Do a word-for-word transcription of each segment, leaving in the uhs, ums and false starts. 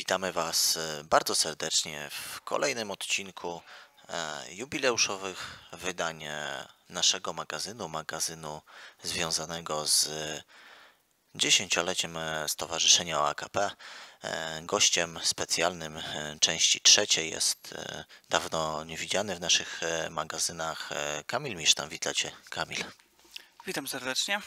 Witamy Was e, bardzo serdecznie w kolejnym odcinku e, jubileuszowych wydań e, naszego magazynu, magazynu związanego z dziesięcioleciem e, Stowarzyszenia O A K P. E, Gościem specjalnym e, części trzeciej jest e, dawno niewidziany w naszych e, magazynach e, Kamil Misztam. Witajcie, Kamil. Witam serdecznie.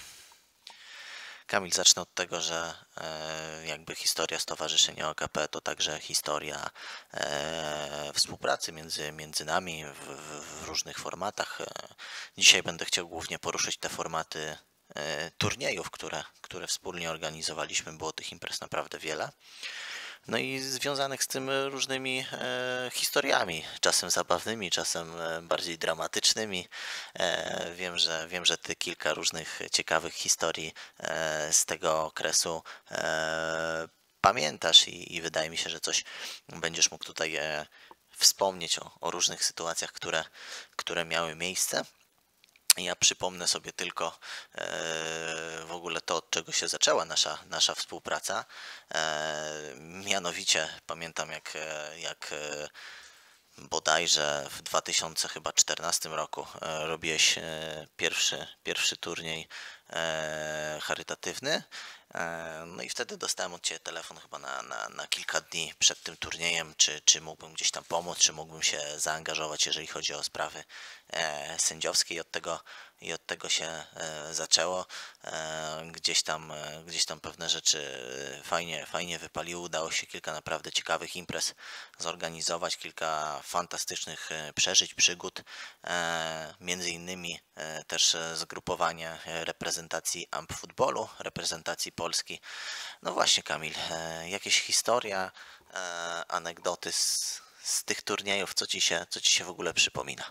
Kamil, zacznę od tego, że e, jakby historia Stowarzyszenia O A K P to także historia e, współpracy między, między nami w, w, w różnych formatach. E, dzisiaj będę chciał głównie poruszyć te formaty e, turniejów, które, które wspólnie organizowaliśmy. Było tych imprez naprawdę wiele. No i związanych z tym różnymi e, historiami, czasem zabawnymi, czasem e, bardziej dramatycznymi. E, wiem, że wiem, że ty kilka różnych ciekawych historii e, z tego okresu e, pamiętasz i, i wydaje mi się, że coś będziesz mógł tutaj e, wspomnieć o, o różnych sytuacjach, które, które miały miejsce. Ja przypomnę sobie tylko e, w ogóle to, od czego się zaczęła nasza, nasza współpraca. E, mianowicie pamiętam, jak, e, jak e, bodajże w dwa tysiące czternastym roku e, robiłeś e, pierwszy, pierwszy turniej e, charytatywny. E, No i wtedy dostałem od Ciebie telefon chyba na, na, na kilka dni przed tym turniejem, czy, czy mógłbym gdzieś tam pomóc, czy mógłbym się zaangażować, jeżeli chodzi o sprawy e, sędziowskie i od tego, i od tego się e, zaczęło. E, gdzieś tam, e, gdzieś tam pewne rzeczy fajnie, fajnie wypaliły. Udało się kilka naprawdę ciekawych imprez zorganizować, kilka fantastycznych e, przeżyć, przygód. E, między innymi e, też e, zgrupowanie e, reprezentacji Amp Futbolu, reprezentacji Polski. No właśnie, Kamil, e, jakieś historia, e, anegdoty z, z tych turniejów, co ci się, co ci się w ogóle przypomina?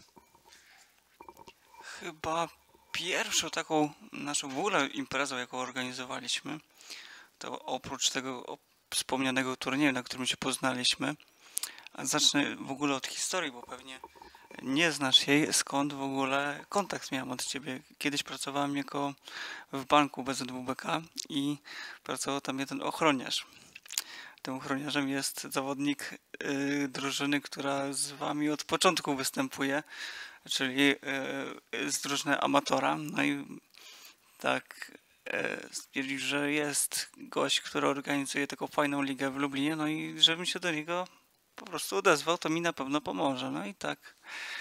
Chyba pierwszą taką naszą w ogóle imprezą, jaką organizowaliśmy, to oprócz tego o- wspomnianego turnieju, na którym się poznaliśmy, a zacznę w ogóle od historii, bo pewnie nie znasz jej, skąd w ogóle kontakt miałem od ciebie. Kiedyś pracowałem jako w banku B Z W B K i pracował tam jeden ochroniarz. Tym ochroniarzem jest zawodnik y, drużyny, która z wami od początku występuje, czyli y, z drużyny amatora. No i tak y, stwierdził, że jest gość, który organizuje taką fajną ligę w Lublinie, no i żebym się do niego po prostu odezwał, to mi na pewno pomoże. No i tak,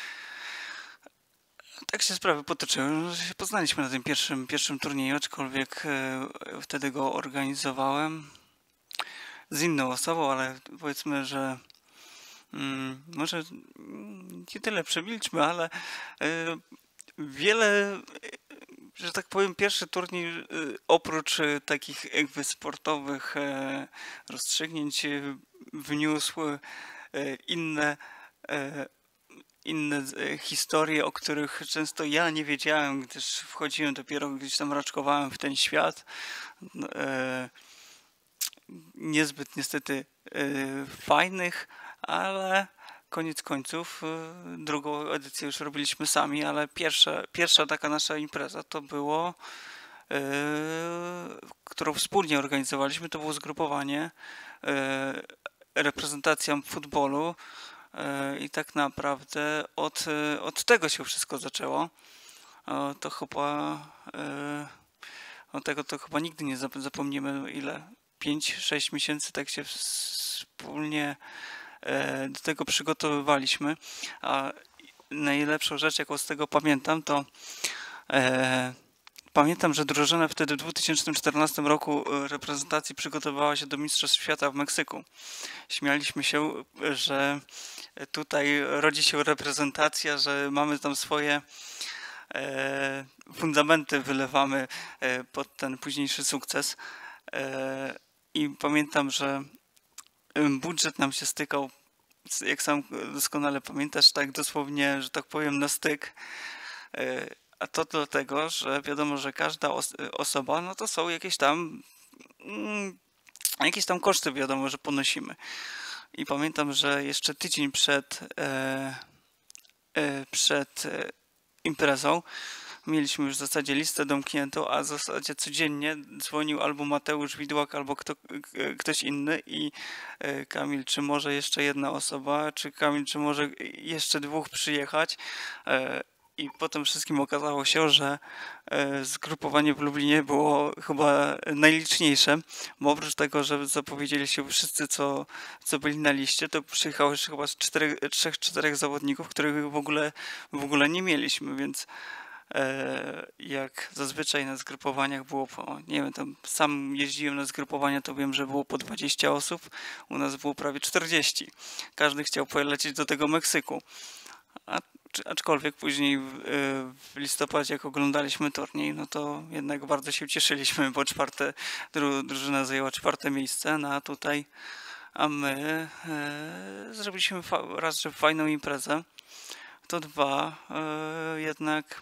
tak się sprawy potoczyły, że się poznaliśmy na tym pierwszym, pierwszym turnieju, aczkolwiek y, wtedy go organizowałem z inną osobą, ale powiedzmy, że mm, może nie tyle przemilczmy, ale y, wiele, że tak powiem, pierwszy turniej y, oprócz y, takich jakby sportowych e, rozstrzygnięć y, wniósł y, inne e, inne e, historie, o których często ja nie wiedziałem, gdyż wchodziłem dopiero gdzieś tam raczkowałem w ten świat. No, e, niezbyt niestety e, fajnych, ale koniec końców e, drugą edycję już robiliśmy sami, ale pierwsza, pierwsza taka nasza impreza to było, e, którą wspólnie organizowaliśmy, to było zgrupowanie e, reprezentacją futbolu e, i tak naprawdę od, e, od tego się wszystko zaczęło. O, to chyba e, od tego to chyba nigdy nie zap- zapomnimy, ile pięć sześć miesięcy tak się wspólnie e, do tego przygotowywaliśmy. A najlepszą rzecz, jaką z tego pamiętam, to e, pamiętam, że drużyna wtedy w dwa tysiące czternastym roku e, reprezentacji przygotowywała się do Mistrzostw Świata w Meksyku. Śmialiśmy się, że tutaj rodzi się reprezentacja, że mamy tam swoje e, fundamenty, wylewamy e, pod ten późniejszy sukces. E, I pamiętam, że budżet nam się stykał, jak sam doskonale pamiętasz, tak dosłownie, że tak powiem, na styk. E, A to dlatego, że wiadomo, że każda os osoba, no to są jakieś tam mm, jakieś tam koszty, wiadomo, że ponosimy. I pamiętam, że jeszcze tydzień przed, e, e, przed e, imprezą mieliśmy już w zasadzie listę domkniętą, a w zasadzie codziennie dzwonił albo Mateusz Widłak, albo kto, ktoś inny i e, Kamil, czy może jeszcze jedna osoba, czy Kamil, czy może jeszcze dwóch przyjechać. E, I potem wszystkim okazało się, że e, zgrupowanie w Lublinie było chyba najliczniejsze, bo oprócz tego, że zapowiedzieli się wszyscy, co, co byli na liście, to przyjechało jeszcze chyba z czterech, trzech, czterech zawodników, których w ogóle, w ogóle nie mieliśmy, więc e, jak zazwyczaj na zgrupowaniach było po, nie wiem, tam sam jeździłem na zgrupowania, to wiem, że było po dwadzieścia osób, u nas było prawie czterdzieści. Każdy chciał polecieć do tego Meksyku. A, aczkolwiek później w, w listopadzie, jak oglądaliśmy turniej, no to jednak bardzo się cieszyliśmy, bo czwarte, dru, drużyna zajęła czwarte miejsce, no a tutaj, a my e, zrobiliśmy fa, raz, że fajną imprezę, to dwa, e, jednak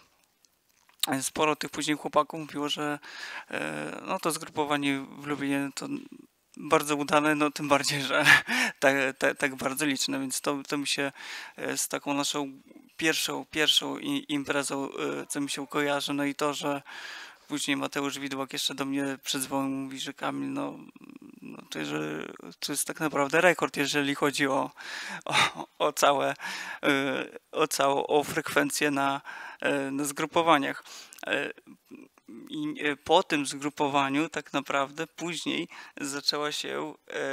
sporo tych później chłopaków mówiło, że e, no to zgrupowanie w Lublinie to bardzo udane, no tym bardziej, że tak, tak, tak bardzo liczne, więc to, to mi się e, z taką naszą pierwszą, pierwszą i- imprezą, e, co mi się kojarzy, no i to, że później Mateusz Widłak jeszcze do mnie przydzwonił, mówi, że Kamil, no, no to, że to jest tak naprawdę rekord, jeżeli chodzi o, o, o całe, e, o całą o frekwencję na, e, na zgrupowaniach. E, I e, po tym zgrupowaniu tak naprawdę później zaczęła się,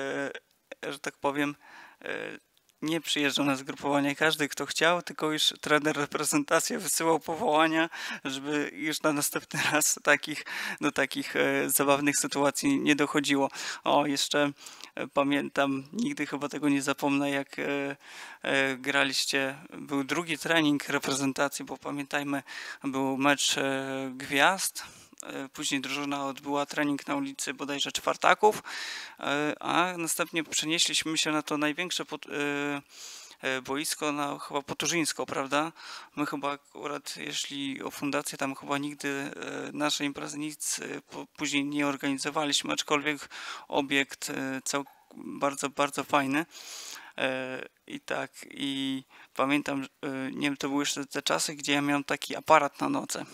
e, że tak powiem, e, nie przyjeżdżał na zgrupowanie każdy, kto chciał, tylko już trener reprezentacji wysyłał powołania, żeby już na następny raz takich, do takich e, zabawnych sytuacji nie dochodziło. O, jeszcze e, pamiętam, nigdy chyba tego nie zapomnę, jak e, e, graliście, był drugi trening reprezentacji, bo pamiętajmy, był mecz e, gwiazd. E, Później drużyna odbyła trening na ulicy bodajże Czwartaków, e, a następnie przenieśliśmy się na to największe pod, e, e, boisko, na chyba Poturzyńsko, prawda? My chyba akurat, jeśli o fundację, tam chyba nigdy e, nasze imprezy nic e, po, później nie organizowaliśmy, aczkolwiek obiekt e, cał, bardzo, bardzo fajny. E, I tak, i pamiętam, e, nie wiem, to były jeszcze te czasy, gdzie ja miałem taki aparat na nodze.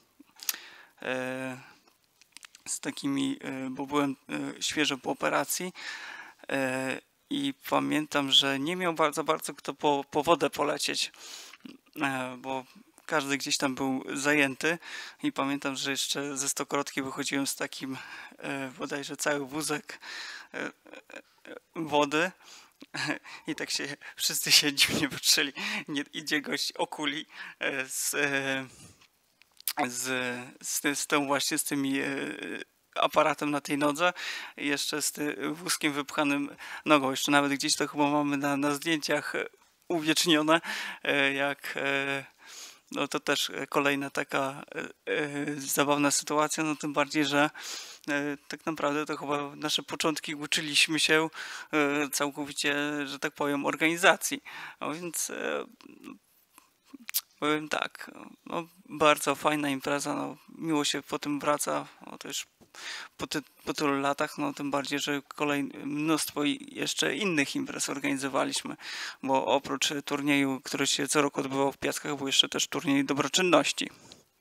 E, z takimi, e, bo byłem e, świeżo po operacji e, i pamiętam, że nie miał bardzo bardzo kto po, po wodę polecieć, e, bo każdy gdzieś tam był zajęty i pamiętam, że jeszcze ze Stokrotki wychodziłem z takim e, bodajże cały wózek e, e, wody i tak się wszyscy się dziwnie patrzyli, nie, idzie gość okuli e, z e, z, z, ty- z tą właśnie z tymi e, aparatem na tej nodze i jeszcze z tym wózkiem wypchanym nogą. Jeszcze nawet gdzieś to chyba mamy na, na zdjęciach e, uwiecznione, e, jak e, no to też kolejna taka e, e, zabawna sytuacja, no tym bardziej, że e, tak naprawdę to chyba nasze początki uczyliśmy się e, całkowicie, że tak powiem, organizacji. A więc e, powiem tak, no, bardzo fajna impreza, no, miło się po tym wraca, no, to już po, ty, po tylu latach, no tym bardziej, że kolejne mnóstwo i jeszcze innych imprez organizowaliśmy, bo oprócz turnieju, który się co roku odbywał w Piaskach, był jeszcze też turniej dobroczynności.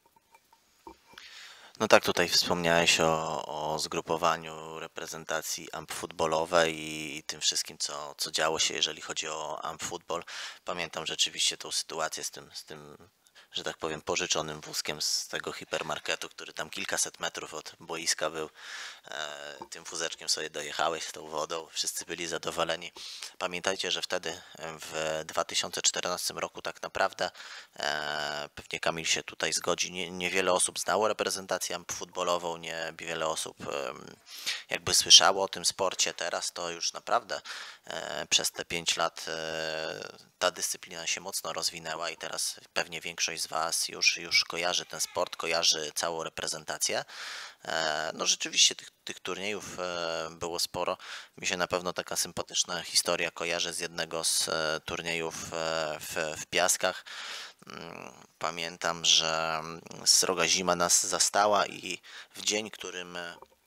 No tak, tutaj wspomniałeś o, o zgrupowaniu reprezentacji amp futbolowej i, i tym wszystkim, co, co działo się, jeżeli chodzi o amp futbol. Pamiętam rzeczywiście tą sytuację z tym, z tym, że tak powiem, pożyczonym wózkiem z tego hipermarketu, który tam kilkaset metrów od boiska był. E, tym wózeczkiem sobie dojechałeś z tą wodą, wszyscy byli zadowoleni. Pamiętajcie, że wtedy w dwa tysiące czternastym roku tak naprawdę, e, pewnie Kamil się tutaj zgodzi, nie, niewiele osób znało reprezentację amp futbolową, niewiele osób e, jakby słyszało o tym sporcie. Teraz to już naprawdę e, przez te pięć lat e, ta dyscyplina się mocno rozwinęła i teraz pewnie większość z Was już, już kojarzy ten sport, kojarzy całą reprezentację. No rzeczywiście tych, tych turniejów było sporo. Mi się na pewno taka sympatyczna historia kojarzy z jednego z turniejów w, w Piaskach. Pamiętam, że sroga zima nas zastała i w dzień, którym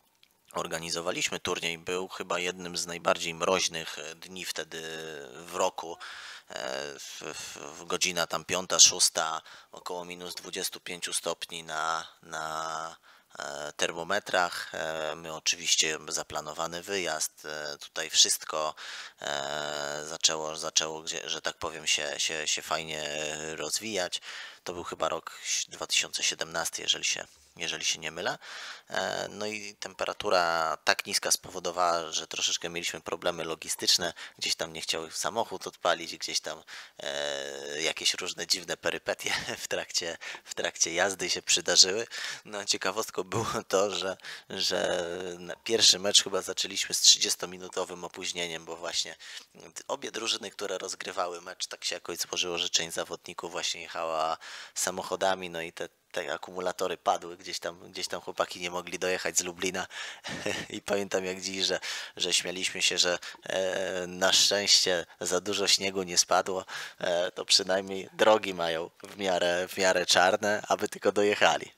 organizowaliśmy turniej, był chyba jednym z najbardziej mroźnych dni wtedy w roku. W, w, w godzina tam piąta, szósta, około minus dwadzieścia pięć stopni na, na termometrach. My oczywiście zaplanowany wyjazd, tutaj wszystko zaczęło, zaczęło że tak powiem, się, się, się fajnie rozwijać. To był chyba rok dwa tysiące siedemnasty, jeżeli się jeżeli się nie mylę. No i temperatura tak niska spowodowała, że troszeczkę mieliśmy problemy logistyczne. Gdzieś tam nie chciał samochód odpalić, gdzieś tam jakieś różne dziwne perypetie w trakcie, w trakcie jazdy się przydarzyły. No ciekawostką było to, że, że pierwszy mecz chyba zaczęliśmy z trzydziestominutowym opóźnieniem, bo właśnie obie drużyny, które rozgrywały mecz, tak się jakoś złożyło, że część zawodników właśnie jechała samochodami, no i te te akumulatory padły, gdzieś tam, gdzieś tam chłopaki nie mogli dojechać z Lublina i pamiętam jak dziś, że, że śmialiśmy się, że e, na szczęście za dużo śniegu nie spadło, e, to przynajmniej drogi mają w miarę, w miarę czarne, aby tylko dojechali.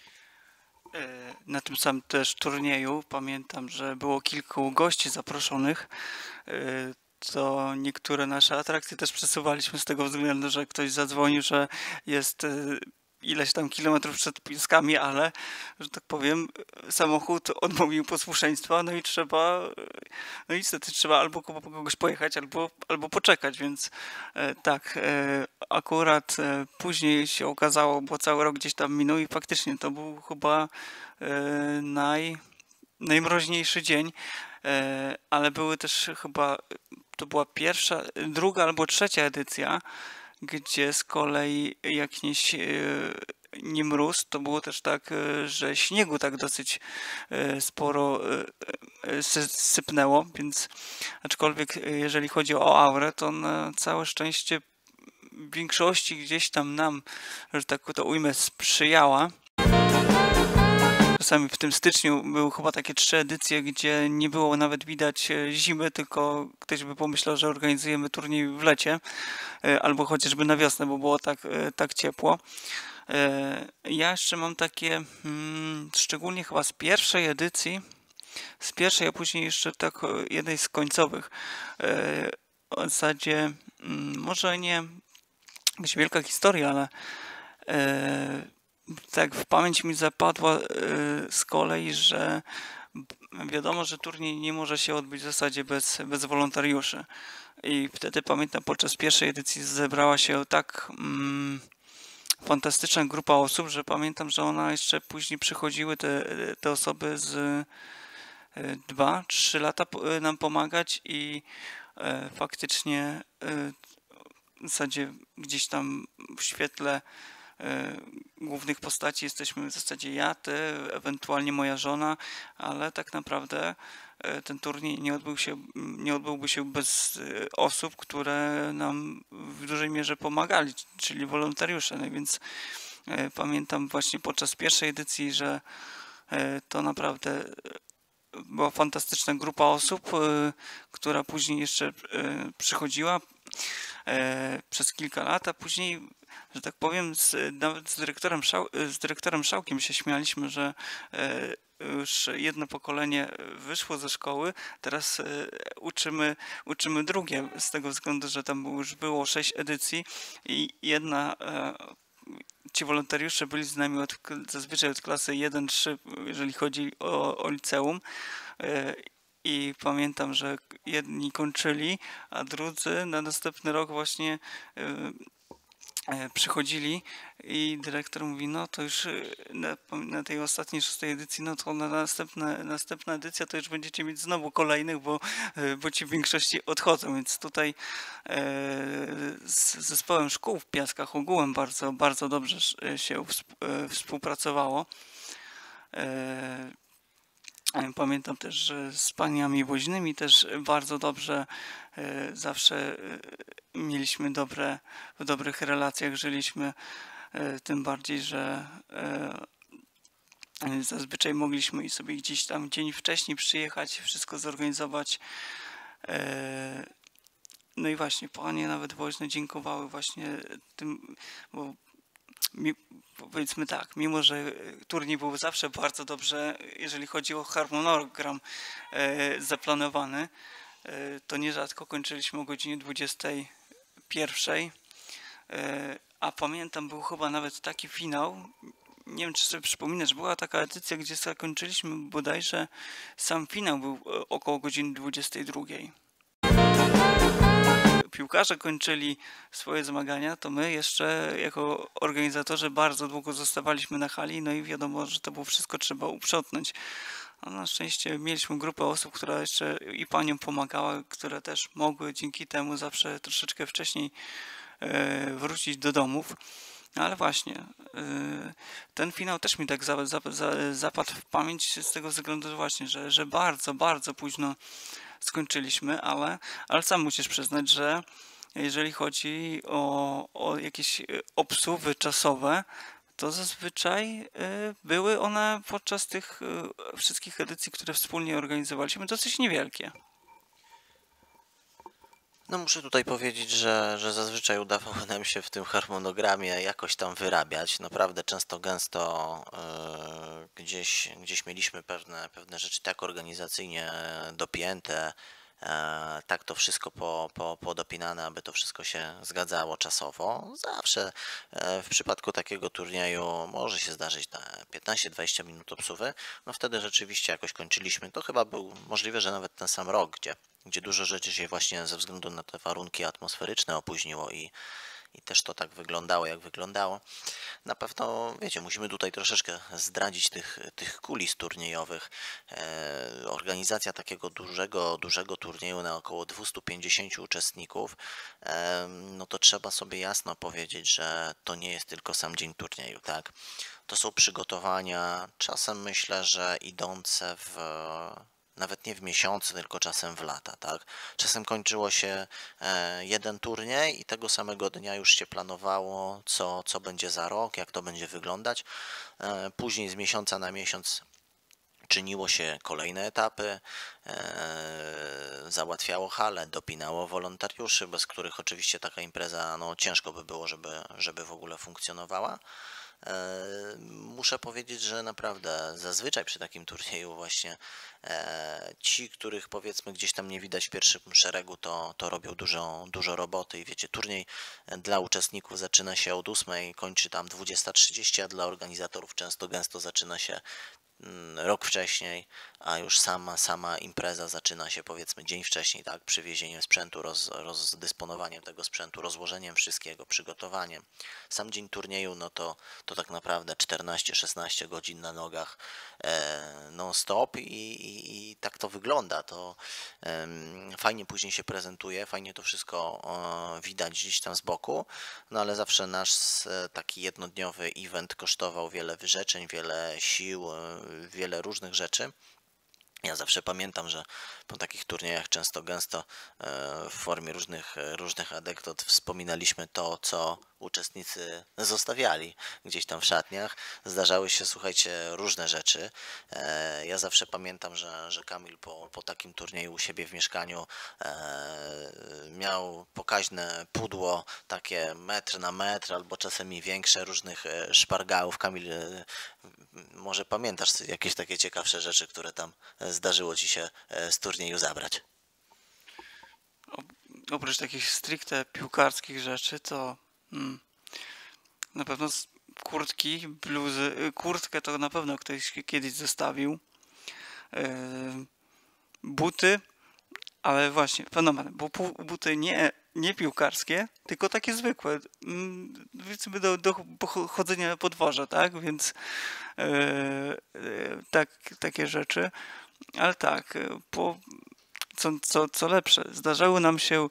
Na tym samym też turnieju pamiętam, że było kilku gości zaproszonych, to niektóre nasze atrakcje też przesuwaliśmy z tego względu, że ktoś zadzwonił, że jest ileś tam kilometrów przed Piskami, ale, że tak powiem, samochód odmówił posłuszeństwa, no i trzeba, no i niestety trzeba albo kogoś pojechać, albo, albo poczekać, więc e, tak, e, akurat e, później się okazało, bo cały rok gdzieś tam minął i faktycznie to był chyba e, naj, najmroźniejszy dzień, e, ale były też chyba, to była pierwsza, druga albo trzecia edycja, gdzie z kolei jak nie, nie mróz, to było też tak, że śniegu tak dosyć sporo sypnęło, więc aczkolwiek jeżeli chodzi o aurę, to na całe szczęście w większości gdzieś tam nam, że tak to ujmę, sprzyjała. Czasami w tym styczniu były chyba takie trzy edycje, gdzie nie było nawet widać zimy, tylko ktoś by pomyślał, że organizujemy turniej w lecie albo chociażby na wiosnę, bo było tak, tak ciepło. Ja jeszcze mam takie, hmm, szczególnie chyba z pierwszej edycji, z pierwszej, a później jeszcze tak jednej z końcowych. W zasadzie może nie jakaś wielka historia, ale tak w pamięć mi zapadła z kolei, że wiadomo, że turniej nie może się odbyć w zasadzie bez, bez wolontariuszy. I wtedy pamiętam, podczas pierwszej edycji zebrała się tak mm, fantastyczna grupa osób, że pamiętam, że ona jeszcze później przychodziły te, te osoby z dwa, trzy lata nam pomagać i e, faktycznie e, w zasadzie gdzieś tam w świetle e, głównych postaci jesteśmy w zasadzie ja, ty, ewentualnie moja żona, ale tak naprawdę ten turniej nie odbył się, nie odbyłby się bez osób, które nam w dużej mierze pomagali, czyli wolontariusze. No więc pamiętam właśnie podczas pierwszej edycji, że to naprawdę była fantastyczna grupa osób, która później jeszcze przychodziła przez kilka lat, a później, że tak powiem, z, nawet z dyrektorem, Szał, z dyrektorem Szałkiem się śmialiśmy, że już jedno pokolenie wyszło ze szkoły, teraz uczymy, uczymy drugie, z tego względu, że tam już było sześć edycji i jedna, ci wolontariusze byli z nami od, zazwyczaj od klasy jeden trzy, jeżeli chodzi o, o liceum. I pamiętam, że jedni kończyli, a drudzy na następny rok właśnie przychodzili i dyrektor mówi, no to już na, na tej ostatniej szóstej edycji, no to na następna, następna edycja to już będziecie mieć znowu kolejnych, bo, bo ci w większości odchodzą, więc tutaj e, z zespołem szkół w Piaskach ogółem bardzo, bardzo dobrze się współpracowało. E, Pamiętam też, że z paniami woźnymi też bardzo dobrze zawsze mieliśmy dobre, w dobrych relacjach żyliśmy, tym bardziej, że zazwyczaj mogliśmy sobie gdzieś tam dzień wcześniej przyjechać, wszystko zorganizować. No i właśnie panie nawet woźne dziękowały właśnie tym, bo mi, powiedzmy tak, mimo że turniej był zawsze bardzo dobrze, jeżeli chodzi o harmonogram e, zaplanowany, e, to nierzadko kończyliśmy o godzinie dwudziestej pierwszej, e, a pamiętam, był chyba nawet taki finał, nie wiem czy sobie przypominasz, była taka edycja, gdzie zakończyliśmy bodajże, sam finał był e, około godziny dwudziestej drugiej. Piłkarze kończyli swoje zmagania, to my jeszcze jako organizatorzy bardzo długo zostawaliśmy na hali, no i wiadomo, że to było wszystko trzeba uprzątnąć. A na szczęście mieliśmy grupę osób, która jeszcze i paniom pomagała, które też mogły dzięki temu zawsze troszeczkę wcześniej e, wrócić do domów. No ale właśnie, e, ten finał też mi tak za, za, za, zapadł w pamięć z tego względu, że właśnie, że, że bardzo, bardzo późno skończyliśmy, ale, ale sam musisz przyznać, że jeżeli chodzi o, o jakieś obsuwy czasowe, to zazwyczaj y, były one podczas tych y, wszystkich edycji, które wspólnie organizowaliśmy, dosyć niewielkie. No muszę tutaj powiedzieć, że, że zazwyczaj udawało nam się w tym harmonogramie jakoś tam wyrabiać. Naprawdę często, gęsto yy, gdzieś, gdzieś mieliśmy pewne, pewne rzeczy tak organizacyjnie dopięte, yy, tak to wszystko po, po, podopinane, aby to wszystko się zgadzało czasowo. Zawsze yy, w przypadku takiego turnieju może się zdarzyć na piętnaście dwadzieścia minut obsuwy. No wtedy rzeczywiście jakoś kończyliśmy. To chyba był możliwe, że nawet ten sam rok, gdzie gdzie dużo rzeczy się właśnie ze względu na te warunki atmosferyczne opóźniło i, i też to tak wyglądało, jak wyglądało. Na pewno, wiecie, musimy tutaj troszeczkę zdradzić tych, tych kulis turniejowych. E, organizacja takiego dużego, dużego turnieju na około dwieście pięćdziesiąt uczestników, e, no to trzeba sobie jasno powiedzieć, że to nie jest tylko sam dzień turnieju, tak? To są przygotowania, czasem myślę, że idące w nawet nie w miesiące, tylko czasem w lata, tak? Czasem kończyło się jeden turniej i tego samego dnia już się planowało, co, co będzie za rok, jak to będzie wyglądać. Później z miesiąca na miesiąc czyniło się kolejne etapy, załatwiało hale, dopinało wolontariuszy, bez których oczywiście taka impreza no, ciężko by było, żeby, żeby w ogóle funkcjonowała. Muszę powiedzieć, że naprawdę zazwyczaj przy takim turnieju właśnie ci, których powiedzmy gdzieś tam nie widać w pierwszym szeregu, to, to robią dużo, dużo roboty i wiecie, turniej dla uczestników zaczyna się od ósmej, kończy tam dwudziesta trzydzieści, a dla organizatorów często gęsto zaczyna się rok wcześniej, a już sama, sama impreza zaczyna się powiedzmy dzień wcześniej, tak, przywiezieniem sprzętu, roz, rozdysponowaniem tego sprzętu, rozłożeniem wszystkiego, przygotowaniem. Sam dzień turnieju, no to, to tak naprawdę czternaście szesnaście godzin na nogach e, non stop i, i, i tak to wygląda. To e, fajnie później się prezentuje, fajnie to wszystko e, widać gdzieś tam z boku, no ale zawsze nasz e, taki jednodniowy event kosztował wiele wyrzeczeń, wiele sił, e, wiele różnych rzeczy. Ja zawsze pamiętam, że po takich turniejach często gęsto w formie różnych, różnych anegdot wspominaliśmy to, co uczestnicy zostawiali gdzieś tam w szatniach. Zdarzały się, słuchajcie, różne rzeczy. Ja zawsze pamiętam, że, że Kamil po, po takim turnieju u siebie w mieszkaniu miał pokaźne pudło, takie metr na metr, albo czasem i większe, różnych szpargałów. Kamil, może pamiętasz jakieś takie ciekawsze rzeczy, które tam zdarzyło ci się z turnieju zabrać? Oprócz takich stricte piłkarskich rzeczy, to hmm, na pewno kurtki, bluzy, kurtkę to na pewno ktoś kiedyś zostawił. Yy, buty, ale właśnie fenomen, bo buty nie, nie piłkarskie, tylko takie zwykłe, powiedzmy do, do chodzenia na podwórze, tak, więc yy, yy, tak, takie rzeczy, ale tak, po, co, co, co lepsze, zdarzało nam się,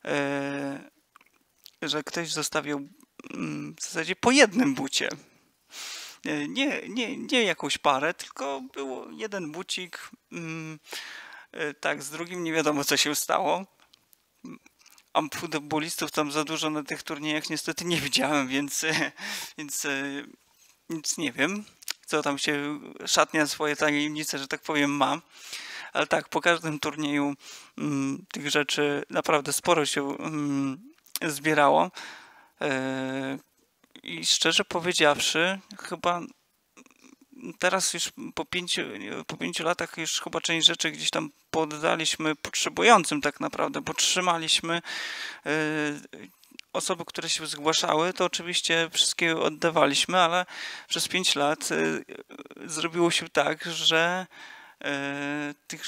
yy, że ktoś zostawiał yy, w zasadzie po jednym bucie. Nie, nie, nie jakąś parę, tylko było jeden bucik, yy, tak, z drugim nie wiadomo co się stało. A futbolistów tam za dużo na tych turniejach niestety nie widziałem, więc, więc nic nie wiem, co tam się, szatnia swoje tajemnice, że tak powiem, ma. Ale tak, po każdym turnieju m, tych rzeczy naprawdę sporo się m, zbierało. E, i szczerze powiedziawszy, chyba teraz już po pięciu, po pięciu latach już chyba część rzeczy gdzieś tam poddaliśmy potrzebującym tak naprawdę, bo trzymaliśmy y, osoby, które się zgłaszały, to oczywiście wszystkie oddawaliśmy, ale przez pięć lat y, zrobiło się tak, że y, tych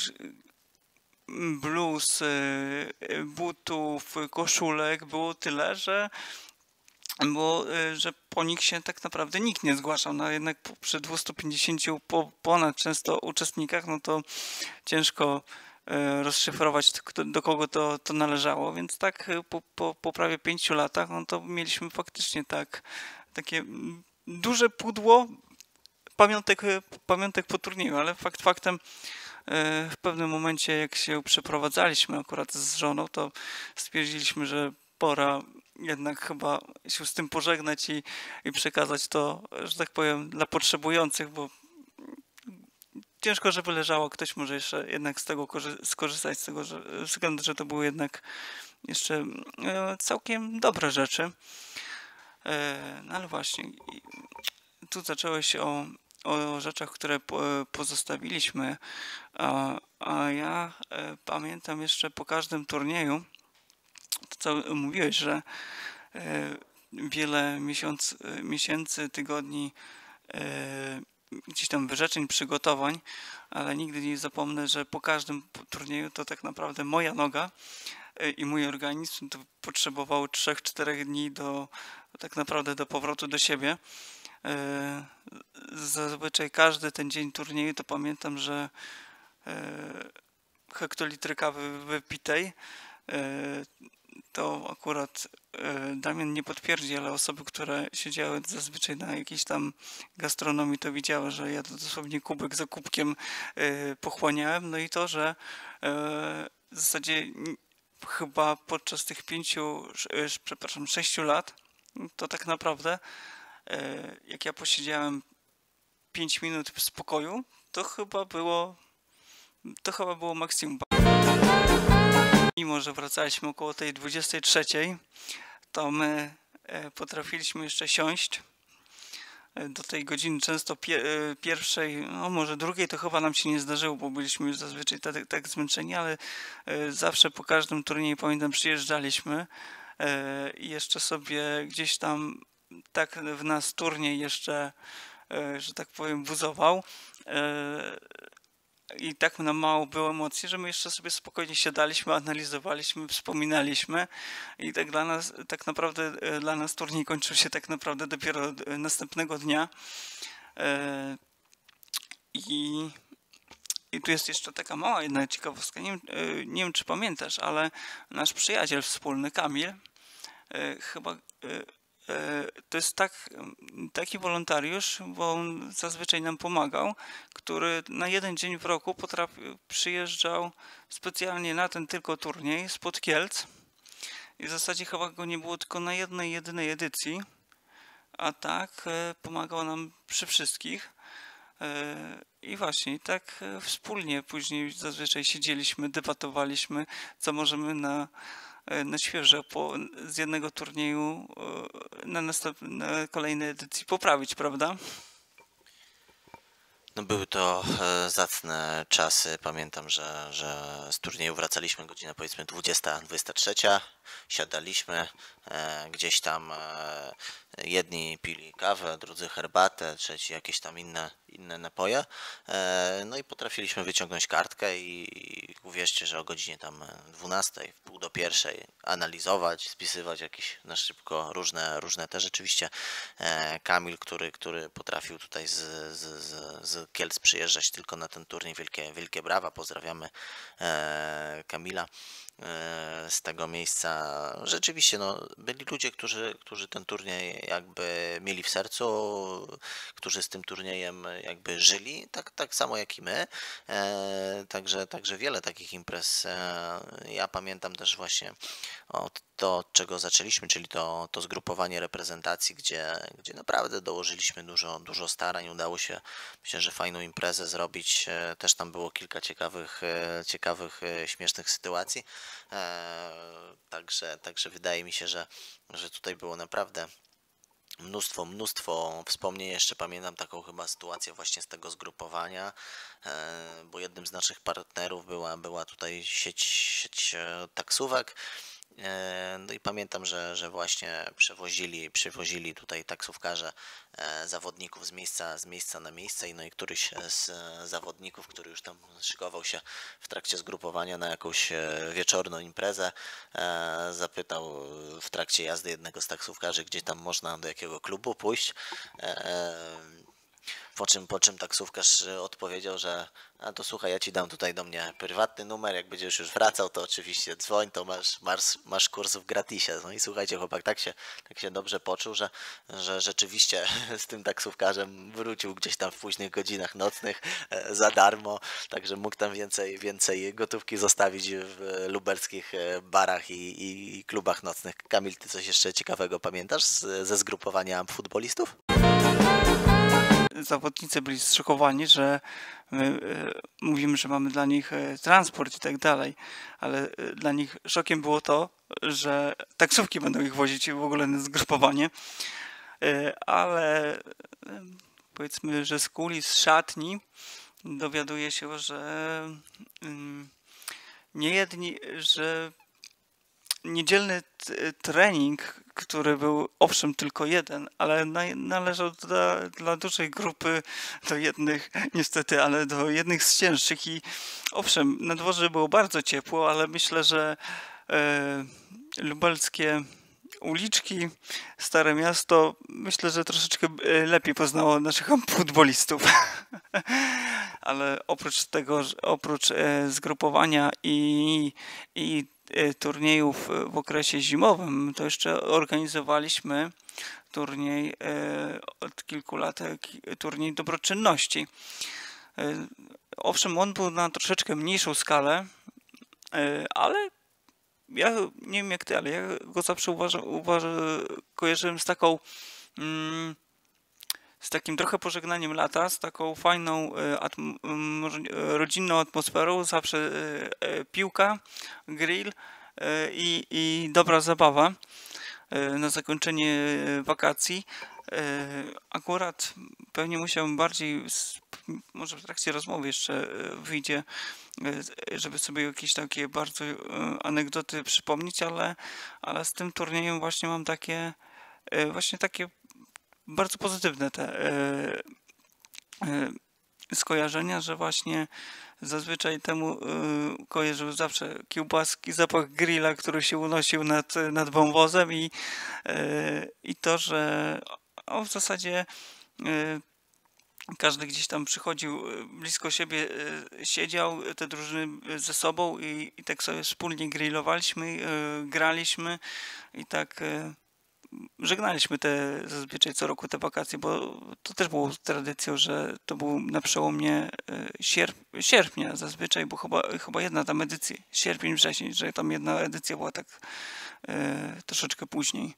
bluz, y, butów, koszulek było tyle, że było, y, że po nich się tak naprawdę nikt nie zgłaszał. No jednak po- przy dwustu pięćdziesięciu po, ponad często uczestnikach, no to ciężko y, rozszyfrować, kto, do kogo to, to należało, więc tak y, po, po, po prawie pięciu latach, no to mieliśmy faktycznie tak takie mm, duże pudło pamiątek, y, pamiątek po turnieju, ale fakt faktem y, w pewnym momencie, jak się przeprowadzaliśmy akurat z żoną, to stwierdziliśmy, że pora jednak chyba się z tym pożegnać i, i przekazać to, że tak powiem, dla potrzebujących, bo ciężko, żeby leżało. Ktoś może jeszcze jednak z tego korzy- skorzystać, z tego że, względu, że to były jednak jeszcze e, całkiem dobre rzeczy. E, no ale właśnie, i tu zacząłeś o, o rzeczach, które po, pozostawiliśmy, a, a ja e, pamiętam jeszcze po każdym turnieju, to co mówiłeś, że e, wiele miesiąc, miesięcy, tygodni e, gdzieś tam wyrzeczeń, przygotowań, ale nigdy nie zapomnę, że po każdym turnieju to tak naprawdę moja noga e, i mój organizm to potrzebowało trzech czterech dni do tak naprawdę do powrotu do siebie. E, Zazwyczaj każdy ten dzień turnieju to pamiętam, że e, hektolitry kawy wypitej e, to akurat e, Damian nie potwierdzi, ale osoby, które siedziały zazwyczaj na jakiejś tam gastronomii, to widziały, że ja to dosłownie kubek za kubkiem e, pochłaniałem. No i to, że e, w zasadzie n- chyba podczas tych pięciu, sz- e, sz- przepraszam, sześciu lat, to tak naprawdę e, jak ja posiedziałem pięć minut w spokoju, to chyba było, to chyba było maksimum. Mimo że wracaliśmy około tej dwudziestej trzeciej, to my e, potrafiliśmy jeszcze siąść e, do tej godziny często pie, e, pierwszej, no może drugiej to chyba nam się nie zdarzyło, bo byliśmy już zazwyczaj tak, tak zmęczeni, ale e, zawsze po każdym turnieju, pamiętam, przyjeżdżaliśmy e, i jeszcze sobie gdzieś tam tak w nas turniej jeszcze, e, że tak powiem, buzował. E, I tak nam mało było emocji, że my jeszcze sobie spokojnie siadaliśmy, analizowaliśmy, wspominaliśmy i tak dla nas, tak naprawdę e, dla nas turniej kończył się tak naprawdę dopiero e, następnego dnia. E, I, i tu jest jeszcze taka mała jedna ciekawostka, nie wiem, e, nie wiem czy pamiętasz, ale nasz przyjaciel wspólny, Kamil, e, chyba e, e, to jest tak, taki wolontariusz, bo on zazwyczaj nam pomagał, który na jeden dzień w roku potrafił, przyjeżdżał specjalnie na ten tylko turniej spod Kielc i w zasadzie chyba go nie było tylko na jednej, jedynej edycji, a tak e, pomagał nam przy wszystkich. E, I właśnie tak e, wspólnie później zazwyczaj siedzieliśmy, debatowaliśmy, co możemy na e, na świeżo po, z jednego turnieju e, na, następ, na kolejnej edycji poprawić, prawda? No były to e, zacne czasy. Pamiętam, że, że z turnieju wracaliśmy godzina powiedzmy dwudziesta, dwudziesta trzecia. Siadaliśmy e, gdzieś tam. E, jedni pili kawę, drudzy herbatę, trzeci jakieś tam inne, inne napoje. E, no i potrafiliśmy wyciągnąć kartkę i, i uwierzcie, że o godzinie tam dwunastej, w pół do pierwszej analizować, spisywać jakieś na szybko różne, różne te rzeczywiście. E, Kamil, który, który potrafił tutaj z, z, z, z Kielc przyjeżdżać tylko na ten turniej. Wielkie, wielkie brawa, pozdrawiamy e, Kamila e, z tego miejsca. Rzeczywiście no, byli ludzie, którzy, którzy ten turniej jakby mieli w sercu, którzy z tym turniejem jakby żyli, tak, tak samo jak i my. E, także, także wiele takich imprez. E, ja pamiętam też właśnie od to, od czego zaczęliśmy, czyli to, to zgrupowanie reprezentacji, gdzie, gdzie naprawdę dołożyliśmy dużo, dużo starań. Udało się, myślę, że fajną imprezę zrobić. E, Też tam było kilka ciekawych, e, ciekawych, e, śmiesznych sytuacji. E, Także, także wydaje mi się, że, że tutaj było naprawdę Mnóstwo, mnóstwo wspomnień. Jeszcze pamiętam taką chyba sytuację właśnie z tego zgrupowania, e, bo jednym z naszych partnerów była, była tutaj sieć, sieć e, taksówek. E, No i pamiętam, że, że właśnie przewozili, przywozili tutaj taksówkarze e, zawodników z miejsca, z miejsca na miejsce i no i któryś z e, zawodników, który już tam szykował się w trakcie zgrupowania na jakąś e, wieczorną imprezę, e, zapytał w trakcie jazdy jednego z taksówkarzy, gdzie tam można do jakiego klubu pójść. E, po czym, po czym taksówkarz odpowiedział, że a to słuchaj, ja ci dam tutaj do mnie prywatny numer, jak będziesz już wracał, to oczywiście dzwoń, to masz, masz, masz kurs w gratisie. No i słuchajcie, chłopak tak się, tak się dobrze poczuł, że, że rzeczywiście z tym taksówkarzem wrócił gdzieś tam w późnych godzinach nocnych e, za darmo, także mógł tam więcej, więcej gotówki zostawić w lubelskich e, barach i, i klubach nocnych. Kamil, ty coś jeszcze ciekawego pamiętasz z, ze zgrupowania futbolistów? Zawodnicy byli zszokowani, że my e, mówimy, że mamy dla nich e, transport i tak dalej, ale e, dla nich szokiem było to, że taksówki będą ich wozić w ogóle na zgrupowanie, e, ale e, powiedzmy, że z kulis, z szatni dowiaduje się, że mm, nie jedni, że niedzielny t- trening, który był owszem tylko jeden, ale na- należał dla, dla dużej grupy, do jednych niestety, ale do jednych z cięższych i owszem, na dworze było bardzo ciepło, ale myślę, że e, lubelskie uliczki, Stare Miasto, myślę, że troszeczkę e, lepiej poznało naszych futbolistów. Ale oprócz tego, że- oprócz e, zgrupowania i, i e, turniejów e, w okresie zimowym, to jeszcze organizowaliśmy turniej e, od kilku lat, e, ki- turniej dobroczynności. E, Owszem, on był na troszeczkę mniejszą skalę, e, ale ja nie wiem jak ty, ale ja go zawsze uważam, uważam, kojarzyłem z taką mm, z takim trochę pożegnaniem lata, z taką fajną e, atm- m, e, rodzinną atmosferą, zawsze e, e, piłka, grill e, i, i dobra zabawa e, na zakończenie e, wakacji. E, Akurat pewnie musiałbym bardziej, s- może w trakcie rozmowy jeszcze e, wyjdzie, e, żeby sobie jakieś takie bardzo e, anegdoty przypomnieć, ale, ale z tym turniejem właśnie mam takie, e, właśnie takie bardzo pozytywne te e, e, skojarzenia, że właśnie zazwyczaj temu e, kojarzył zawsze kiełbaski, zapach grilla, który się unosił nad, nad wąwozem i, e, i to, że o, w zasadzie e, każdy gdzieś tam przychodził e, blisko siebie, e, siedział te drużyny ze sobą i, i tak sobie wspólnie grillowaliśmy, e, graliśmy i tak e, żegnaliśmy te zazwyczaj co roku te wakacje, bo to też było tradycją, że to był na przełomie e, sierp sierpnia zazwyczaj, bo chyba, chyba jedna tam edycja, sierpień, wrzesień, że tam jedna edycja była tak e, troszeczkę później.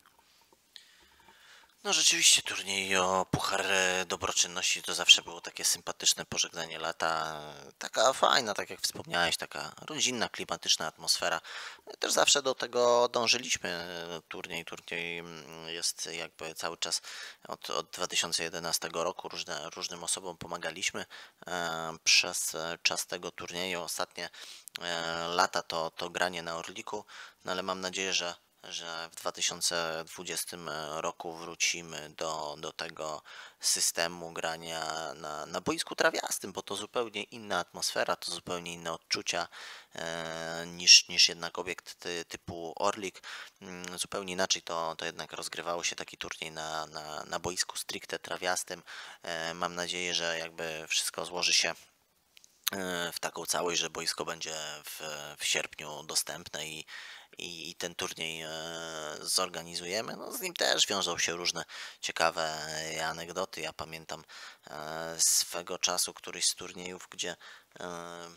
No rzeczywiście turniej o Puchar e, Dobroczynności to zawsze było takie sympatyczne pożegnanie lata, e, taka fajna, tak jak wspomniałeś, taka rodzinna, klimatyczna atmosfera. E, Też zawsze do tego dążyliśmy. E, Turniej, turniej mm, jest jakby cały czas od, od dwa tysiące jedenastego roku różne, różnym osobom pomagaliśmy e, przez e, czas tego turnieju. Ostatnie e, lata to, to granie na Orliku, no ale mam nadzieję, że że w dwa tysiące dwudziestym roku wrócimy do, do tego systemu grania na, na boisku trawiastym, bo to zupełnie inna atmosfera, to zupełnie inne odczucia e, niż, niż jednak obiekt ty, typu Orlik. Mm, Zupełnie inaczej to, to jednak rozgrywało się taki turniej na, na, na boisku stricte trawiastym. E, mam nadzieję, że jakby wszystko złoży się e, w taką całość, że boisko będzie w, w sierpniu dostępne i, i, i ten turniej e, zorganizujemy. No, z nim też wiążą się różne ciekawe e, anegdoty. Ja pamiętam e, swego czasu któryś z turniejów, gdzie e,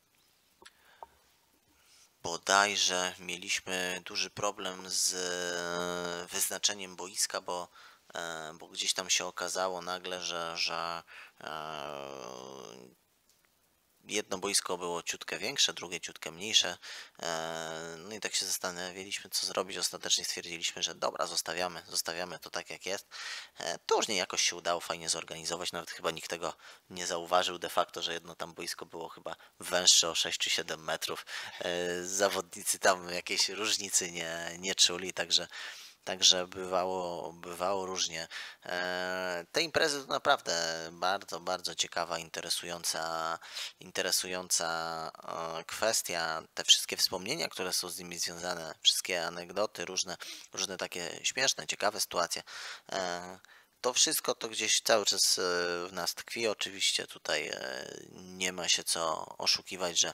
bodajże mieliśmy duży problem z e, wyznaczeniem boiska, bo, e, bo gdzieś tam się okazało nagle, że, że e, jedno boisko było ciutkę większe, drugie ciutkę mniejsze. No i tak się zastanawialiśmy, co zrobić. Ostatecznie stwierdziliśmy, że dobra, zostawiamy, zostawiamy to tak jak jest. Turniej jakoś się udało fajnie zorganizować, nawet chyba nikt tego nie zauważył de facto, że jedno tam boisko było chyba węższe o sześć czy siedem metrów. Zawodnicy tam jakiejś różnicy nie, nie czuli, także Także bywało, bywało różnie. E, Te imprezy to naprawdę bardzo, bardzo ciekawa, interesująca, interesująca e, kwestia. Te wszystkie wspomnienia, które są z nimi związane, wszystkie anegdoty, różne, różne takie śmieszne, ciekawe sytuacje. E, To wszystko to gdzieś cały czas e, w nas tkwi. Oczywiście tutaj e, nie ma się co oszukiwać, że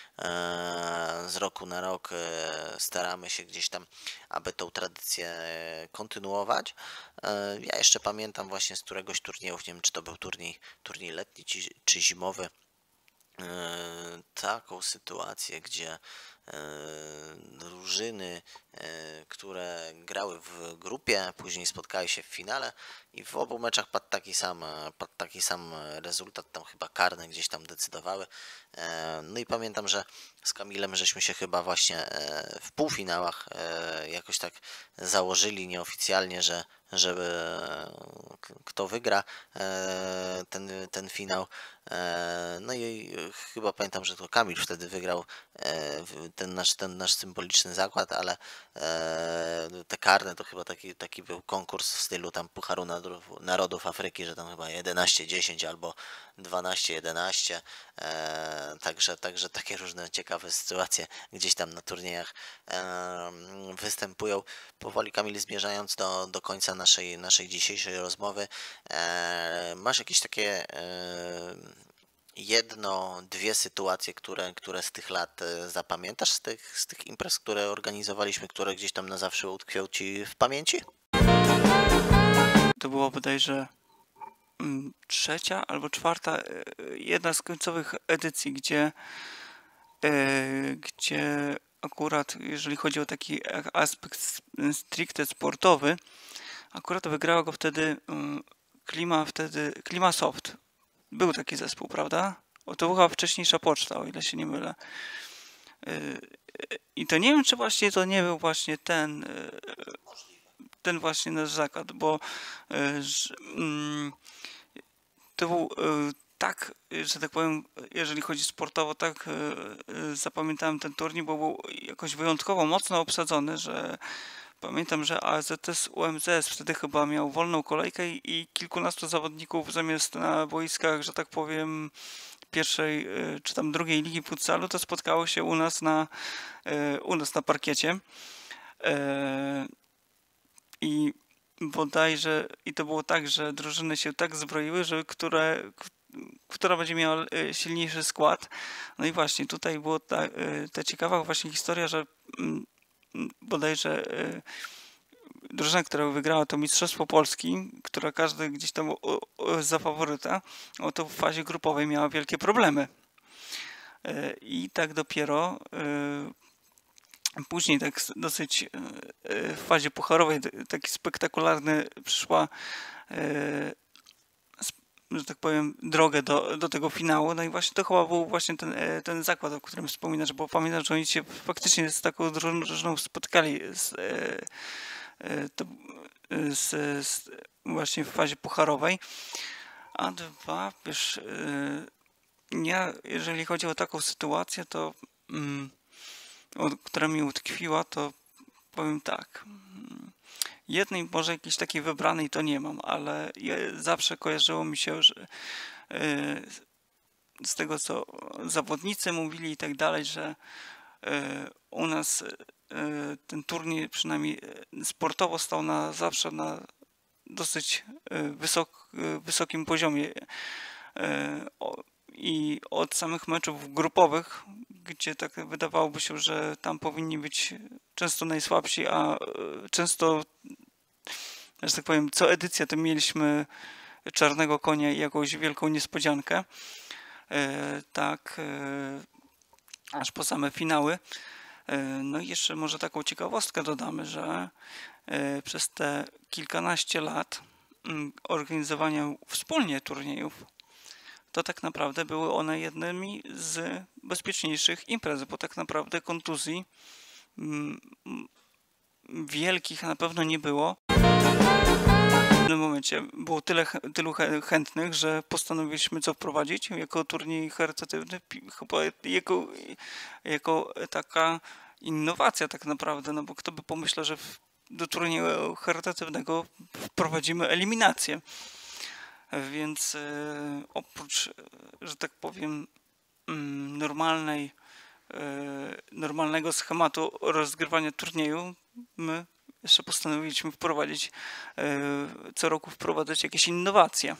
e, z roku na rok e, staramy się gdzieś tam, aby tą tradycję e, kontynuować. E, Ja jeszcze pamiętam właśnie z któregoś turnieju, nie wiem czy to był turniej, turniej letni czy, czy zimowy, e, taką sytuację, gdzie e, drużyny, e, które grały w grupie, później spotkały się w finale i w obu meczach padł taki sam, padł taki sam rezultat, tam chyba karne gdzieś tam decydowały. E, No i pamiętam, że z Kamilem żeśmy się chyba właśnie e, w półfinałach e, jakoś tak założyli nieoficjalnie, że żeby k- kto wygra e, ten, ten finał. E, No i chyba pamiętam, że to Kamil wtedy wygrał e, w- ten nasz, ten nasz symboliczny zakład, ale e, te karne to chyba taki, taki był konkurs w stylu tam Pucharu Narodów, Narodów Afryki, że tam chyba jedenaście dziesięć albo dwanaście jedenaście. E, Także, także takie różne ciekawe sytuacje gdzieś tam na turniejach e, występują. Powoli, Kamil, zmierzając do, do końca naszej, naszej dzisiejszej rozmowy, e, masz jakieś takie e, jedno, dwie sytuacje, które, które z tych lat e, zapamiętasz, z tych, z tych imprez, które organizowaliśmy, które gdzieś tam na zawsze utkwią ci w pamięci? To było bodajże mm, trzecia albo czwarta, e, jedna z końcowych edycji, gdzie, e, gdzie akurat jeżeli chodzi o taki aspekt s- stricte sportowy, akurat wygrała go wtedy mm, Klima, wtedy Klimasoft. Był taki zespół, prawda? O, to była wcześniejsza poczta, o ile się nie mylę. Y, I to nie wiem, czy właśnie to nie był właśnie ten, y, ten właśnie nasz zakład, bo y, że, mm, to był y, tak, y, że tak powiem, jeżeli chodzi sportowo, tak y, y, zapamiętałem ten turniej, bo był jakoś wyjątkowo mocno obsadzony, że pamiętam, że A Z S U M Z S wtedy chyba miał wolną kolejkę i i kilkunastu zawodników zamiast na boiskach, że tak powiem, pierwszej y, czy tam drugiej ligi futsalu, to spotkało się u nas na, y, u nas na parkiecie. E, I bodajże, i to było tak, że drużyny się tak zbroiły, że które, k- która będzie miała y, silniejszy skład. No i właśnie tutaj było ta, y, ta ciekawa właśnie historia, że mm, mm, bodajże y, drużyna, która wygrała to Mistrzostwo Polski, która każdy gdzieś tam o, o, za faworyta, o to w fazie grupowej miała wielkie problemy. E, I tak dopiero e, później tak s- dosyć e, e, w fazie pucharowej t- taki spektakularny przyszła, e, sp- że tak powiem, drogę do, do tego finału. No i właśnie to chyba był właśnie ten, e, ten zakład, o którym wspominasz, bo pamiętam, że oni się faktycznie z taką drużyną drużyną spotkali z, e, e, to, e, z, z, właśnie w fazie pucharowej. A dwa, wiesz, e, ja, jeżeli chodzi o taką sytuację, to mm, o- która mi utkwiła, to powiem tak. mm, Jednej może jakiejś takiej wybranej to nie mam, ale je, zawsze kojarzyło mi się, że e, z tego co zawodnicy mówili i tak dalej, że e, u nas e, ten turniej przynajmniej e, sportowo stał na zawsze na dosyć e, wysok, e, wysokim poziomie. E, o- I od samych meczów grupowych, gdzie tak wydawałoby się, że tam powinni być często najsłabsi, a e, często, że tak powiem, co edycja to mieliśmy czarnego konia i jakąś wielką niespodziankę. E, Tak, e, aż po same finały. E, No i jeszcze może taką ciekawostkę dodamy, że e, przez te kilkanaście lat mm, organizowania wspólnie turniejów, to tak naprawdę były one jednymi z bezpieczniejszych imprez, bo tak naprawdę kontuzji mm, wielkich na pewno nie było. W pewnym momencie było tyle, tylu chętnych, że postanowiliśmy co wprowadzić jako turniej charytatywny, chyba jako, jako taka innowacja tak naprawdę, no bo kto by pomyślał, że w, do turnieju charytatywnego wprowadzimy eliminację. Więc e, oprócz, że tak powiem, normalnej, e, normalnego schematu rozgrywania turnieju, my jeszcze postanowiliśmy wprowadzić, e, co roku wprowadzać jakieś innowacje.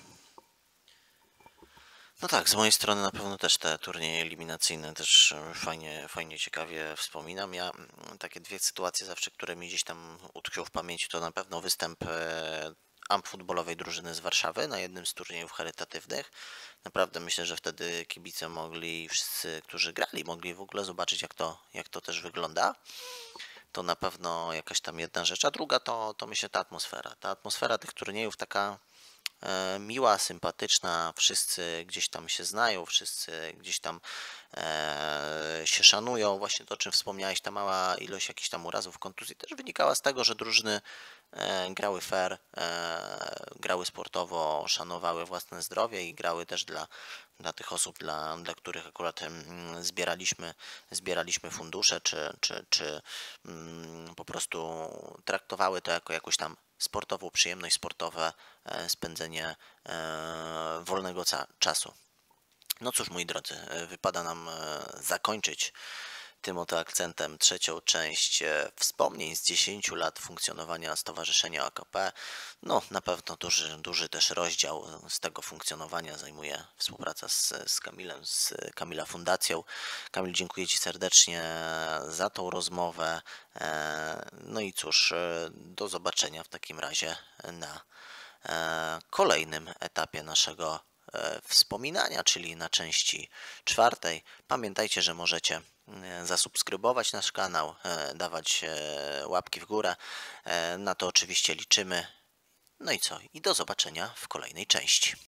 No tak, z mojej strony na pewno też te turnieje eliminacyjne też fajnie, fajnie, ciekawie wspominam. Ja takie dwie sytuacje zawsze, które mi gdzieś tam utkwią w pamięci, to na pewno występ amp futbolowej drużyny z Warszawy na jednym z turniejów charytatywnych. Naprawdę myślę, że wtedy kibice mogli, wszyscy, którzy grali, mogli w ogóle zobaczyć, jak to, jak to też wygląda. To na pewno jakaś tam jedna rzecz, a druga to, to myślę ta atmosfera. Ta atmosfera tych turniejów taka e, miła, sympatyczna, wszyscy gdzieś tam się znają, wszyscy gdzieś tam e, się szanują. Właśnie to, o czym wspomniałeś, ta mała ilość jakichś tam urazów, kontuzji też wynikała z tego, że drużyny e, grały fair, e, grały sportowo, szanowały własne zdrowie i grały też dla dla tych osób, dla, dla których akurat mm, zbieraliśmy, zbieraliśmy fundusze, czy, czy, czy mm, po prostu traktowały to jako jakąś tam sportową przyjemność, sportowe e, spędzenie e, wolnego czasu. No cóż, moi drodzy, wypada nam e, zakończyć tym oto akcentem trzecią część wspomnień z dziesięciu lat funkcjonowania Stowarzyszenia O K P. No, na pewno duży, duży też rozdział z tego funkcjonowania zajmuje współpraca z, z Kamilem, z Kamila Fundacją. Kamil, dziękuję Ci serdecznie za tą rozmowę. No i cóż, do zobaczenia w takim razie na kolejnym etapie naszego wspominania, czyli na części czwartej. Pamiętajcie, że możecie zasubskrybować nasz kanał, dawać łapki w górę. Na to oczywiście liczymy. No i co? I do zobaczenia w kolejnej części.